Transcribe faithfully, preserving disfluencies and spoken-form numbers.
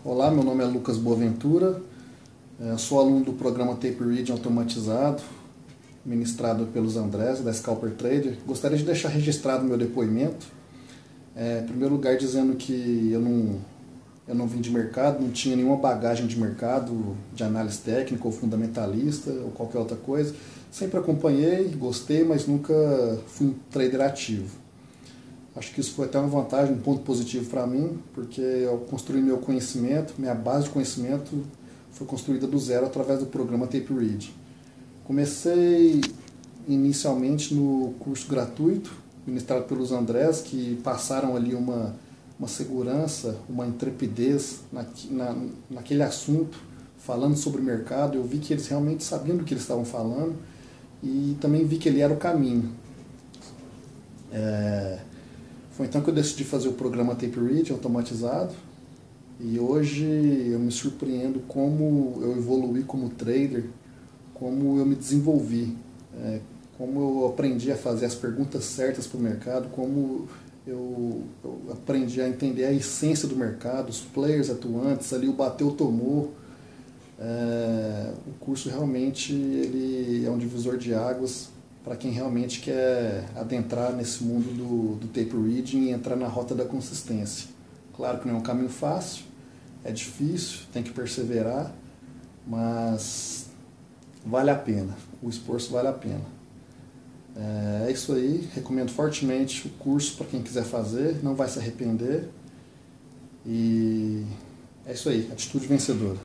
Olá, meu nome é Lucas Boaventura, eu sou aluno do programa Tape Reading automatizado, ministrado pelos Andrés, da Scalper Trader. Gostaria de deixar registrado meu depoimento. É, em primeiro lugar, dizendo que eu não, eu não vim de mercado, não tinha nenhuma bagagem de mercado, de análise técnica ou fundamentalista ou qualquer outra coisa. Sempre acompanhei, gostei, mas nunca fui um trader ativo. Acho que isso foi até uma vantagem, um ponto positivo para mim, porque eu construí meu conhecimento, minha base de conhecimento foi construída do zero através do programa Tape Reading. Comecei inicialmente no curso gratuito, ministrado pelos Andrés, que passaram ali uma, uma segurança, uma intrepidez na, na, naquele assunto, falando sobre o mercado. Eu vi que eles realmente sabiam do que eles estavam falando e também vi que ele era o caminho. É... Foi então que eu decidi fazer o programa Tape Reading automatizado e hoje eu me surpreendo como eu evoluí como trader, como eu me desenvolvi, é, como eu aprendi a fazer as perguntas certas para o mercado, como eu, eu aprendi a entender a essência do mercado, os players atuantes, ali o bateu, tomou. É, o curso realmente ele é um divisor de águas para quem realmente quer adentrar nesse mundo do, do tape reading e entrar na rota da consistência. Claro que não é um caminho fácil, é difícil, tem que perseverar, mas vale a pena, o esforço vale a pena. É isso aí, recomendo fortemente o curso para quem quiser fazer, não vai se arrepender. E é isso aí, atitude vencedora.